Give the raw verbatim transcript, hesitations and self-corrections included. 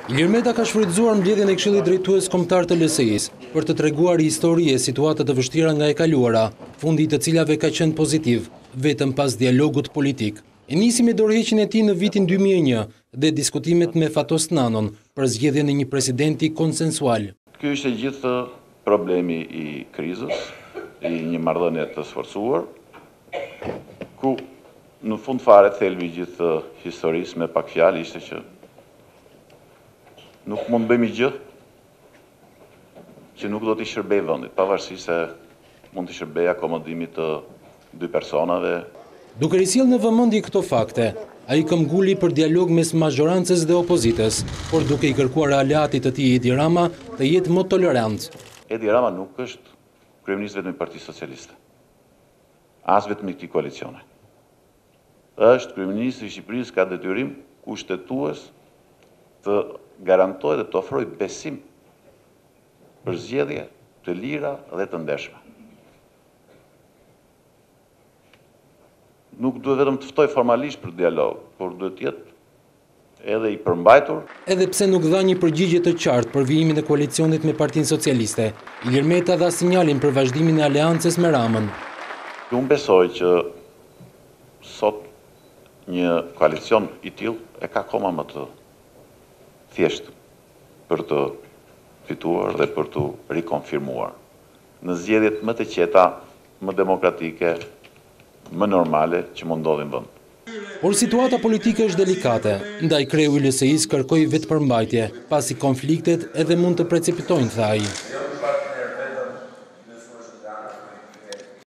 Ilir Meta ka shfrytzuar mbledhjen e Këshillit Drejtues Kombëtar të L S I-s për të treguar histori e situata të vështira nga e kaluara, fundi i të cilave ka qenë pozitiv, vetëm pas dialogut politik. E nisi me dorëheqjen e tij në vitin dy mijë e një dhe diskutimet me Fatos Nanon për zgjedhjen e një presidenti konsensual. Ky është gjithë problemi i krizës, i një marrëdhënie të sforcuar, ku në fund fare thelbi i gjithë historisë me pak fjalë ishte që nuk mund bëjmë gjë që nuk do t'i shërbej vendit, pavarësisht se mund t'i shërbej akomodimit të dy personave. Duke risjellë në vëmendje këto fakte, ai këmbguli për dialog mes mazhorancës dhe opozitës, por duke i kërkuar aleatit të tij Edi Rama të jetë më tolerant. Edi Rama nuk është kryeminist vetëm i Partisë Socialiste, as vetëm i këtij koalicioni. Është kryeministri i Shqipërisë, ka detyrim kushtetues të garantoj dhe të ofroj besim për zgjedhje të lira dhe të ndershme. Nuk duhet vetëm të ftoj formalisht për dialog, por duhet të jetë edhe i përmbajtur. Edhe pse nuk dha një përgjigje të qartë për vijimin e koalicionit me Partinë Socialiste, Ilir Meta dha sinjalin për vazhdimin e aleancës me Ramën. Unë besoj që sot një koalicion i tillë e ka akoma më të thjesht për të fituar dhe për të rikonfirmuar në zgjedhjet më të qeta, më demokratike, më normale që mund ndodhin në vend. Por situata politike është delikate, ndaj kreu i L S I-s kërkoi vetëpërmbajtje, pasi konfliktet edhe mund të precipitojnë, tha ai.